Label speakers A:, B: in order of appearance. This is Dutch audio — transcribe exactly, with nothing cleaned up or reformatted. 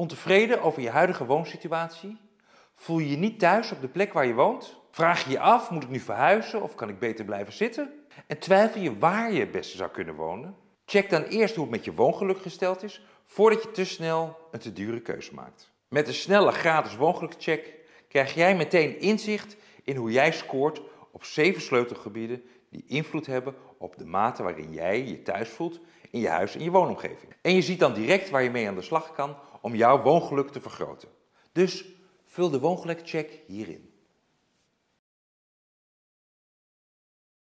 A: Ontevreden over je huidige woonsituatie? Voel je je niet thuis op de plek waar je woont? Vraag je je af, moet ik nu verhuizen of kan ik beter blijven zitten? En twijfel je waar je het beste zou kunnen wonen? Check dan eerst hoe het met je woongeluk gesteld is, voordat je te snel een te dure keuze maakt. Met een snelle gratis woongelukcheck krijg jij meteen inzicht in hoe jij scoort op zeven sleutelgebieden die invloed hebben op de mate waarin jij je thuis voelt in je huis en je woonomgeving. En je ziet dan direct waar je mee aan de slag kan om jouw woongeluk te vergroten. Dus vul de woongelukcheck hierin.